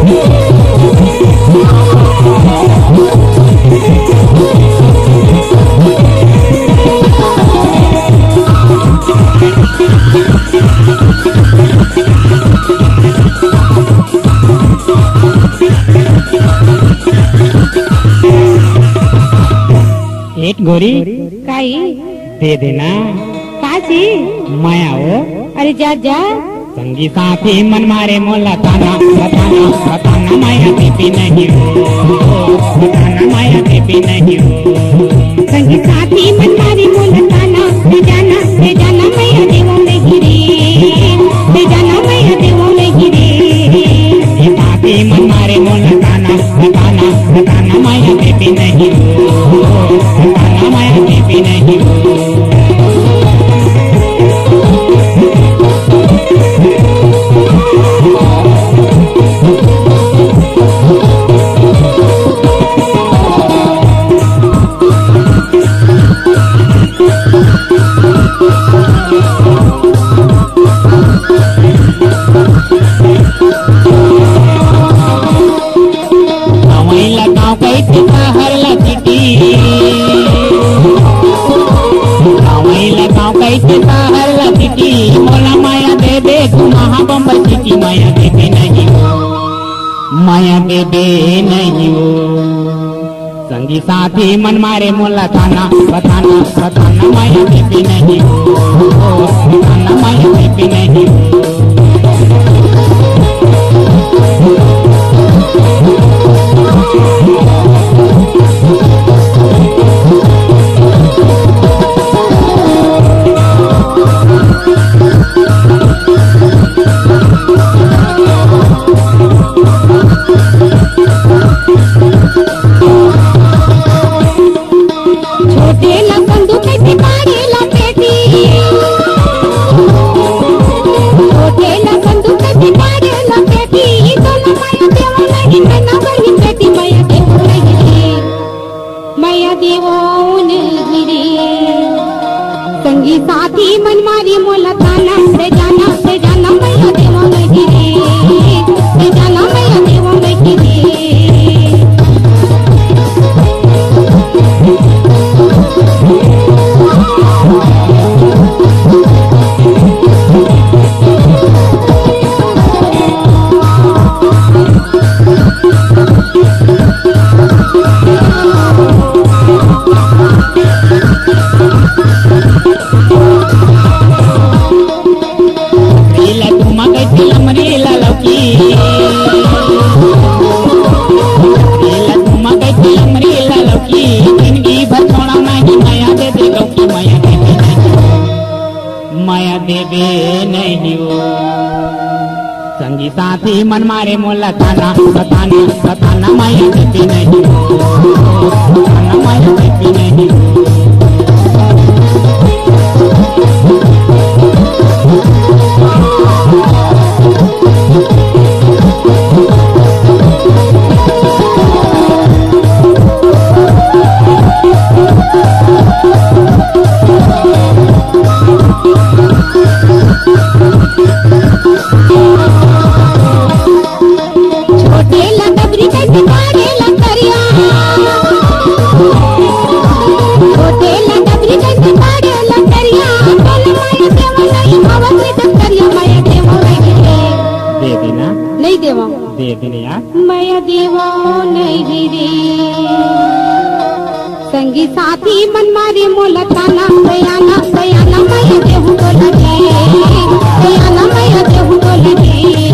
एक गोरी काई दे देना काची माया हो। अरे जा जा संगी साथी मन मारे मोला ताना बताना बताना माया देवी नहीं हो, बताना माया देवी नहीं हो। संगी साथी मन मारे मोला ताना ले जाना मैया देवों में गिरे, ले जाना मैया देवों में गिरे। संगी साथी मन मारे मोला ताना बताना बताना माया देवी नहीं हो, बताना माया देवी नहीं हो। मोला माया दे दे तू महाबम्बई सिटी माया देवी नहीं हो, माया देवी नहीं हो। संगी साथी मन मारे मोला ताना बताना बताना माया देवी नहीं हो, बताना माया देवी नहीं हो। संगी साथी मन मारी मोला ताना ले जाना मैया देवों में गिरे, ले जाना मैया देवों में गिरे। माया देवे नहीं हो। संगी साथी मन मारे मोला ताना बताना बताना माया देवी नहीं हो, बताना माया देवी नहीं हो। दे देने यार मैया देवो नहीं गिरे। संगी साथी मन मारे मोला ताना दयाना मैया देहु तो लगे, दयाना मैया देहु तो लगे।